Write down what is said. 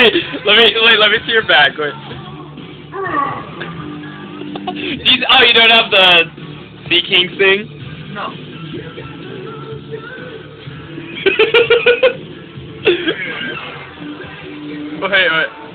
Let me see your back. Wait. Oh, you don't have the Sea King thing? No. Wait.